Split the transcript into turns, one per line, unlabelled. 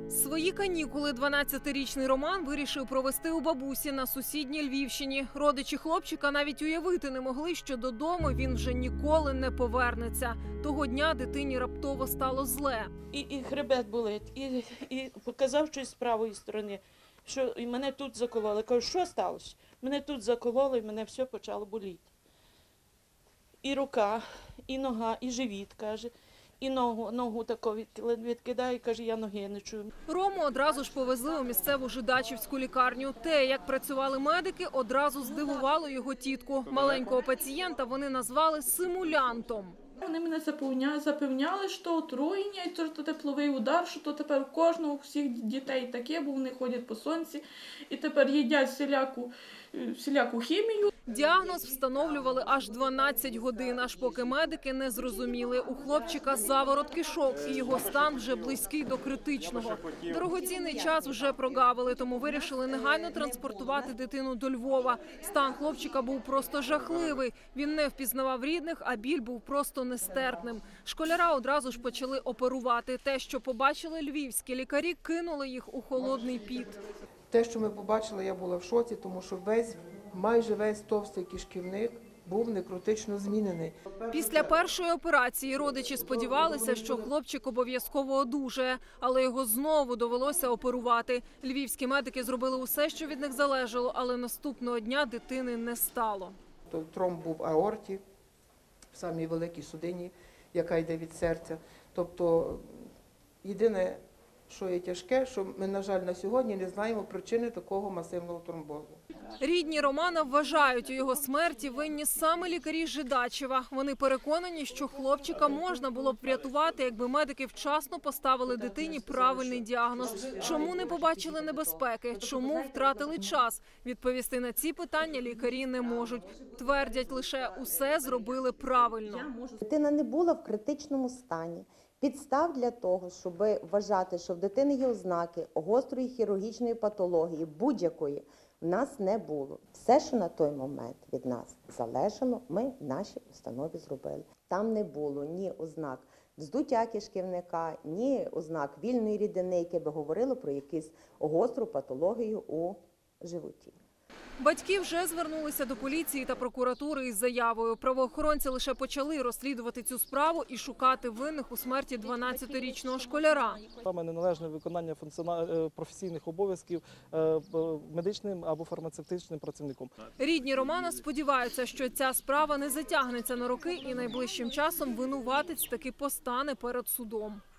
Свої канікули 12-річний Роман вирішив провести у бабусі на сусідній Львівщині. Родичі хлопчика навіть уявити не могли, що додому він вже ніколи не повернеться. Того дня дитині раптово стало зле.
І хребет болить, і показав щось з правої сторони, що і мене тут закололи. Кажу, що сталося? Мене тут закололи, і мене все почало боліти. І рука, і нога, і живіт, каже. І ногу таку відкидає, каже, я ноги не чую.
Рому одразу ж повезли у місцеву жидачівську лікарню. Те, як працювали медики, одразу здивувало його тітку. Маленького пацієнта вони назвали симулянтом.
Вони мене запевняли, що отруєння, і що тепловий удар, що то тепер у кожного, у всіх дітей таке, бо вони ходять по сонці і тепер їдять всіляку хімію.
Діагноз встановлювали аж 12 годин, аж поки медики не зрозуміли. У хлопчика заворот кишок, і його стан вже близький до критичного. Дорогоцінний час вже прогавили, тому вирішили негайно транспортувати дитину до Львова. Стан хлопчика був просто жахливий. Він не впізнавав рідних, а біль був просто нестерпним. Школяра одразу ж почали оперувати. Те, що побачили львівські лікарі, кинули їх у холодний піт.
Те, що ми побачили, я була в шоці, тому що майже весь товстий кишківник був некротично змінений.
Після першої операції родичі сподівалися, що хлопчик обов'язково одужає, але його знову довелося оперувати. Львівські медики зробили усе, що від них залежало, але наступного дня дитини не стало.
Тромб був в аорті, в самій великій судині, яка йде від серця. Тобто, єдине, що є тяжке, що ми, на жаль, на сьогодні не знаємо причини такого масивного тромбозу.
Рідні Романа вважають, у його смерті винні саме лікарі Жидачева. Вони переконані, що хлопчика можна було б врятувати, якби медики вчасно поставили дитині правильний діагноз. Чому не побачили небезпеки? Чому втратили час? Відповісти на ці питання лікарі не можуть. Твердять лише, усе зробили правильно.
Дитина не була в критичному стані. Підстав для того, щоб вважати, що в дитини є ознаки гострої хірургічної патології, будь-якої, в нас не було. Все, що на той момент від нас залежало, ми в нашій установі зробили. Там не було ні ознак вздуття кишківника, ні ознак вільної рідини, яке би говорило про якусь гостру патологію у животі.
Батьки вже звернулися до поліції та прокуратури із заявою. Правоохоронці лише почали розслідувати цю справу і шукати винних у смерті 12-річного школяра.
Саме неналежне виконання професійних обов'язків медичним або фармацевтичним працівником.
Рідні Романа сподіваються, що ця справа не затягнеться на роки і найближчим часом винуватець таки постане перед судом.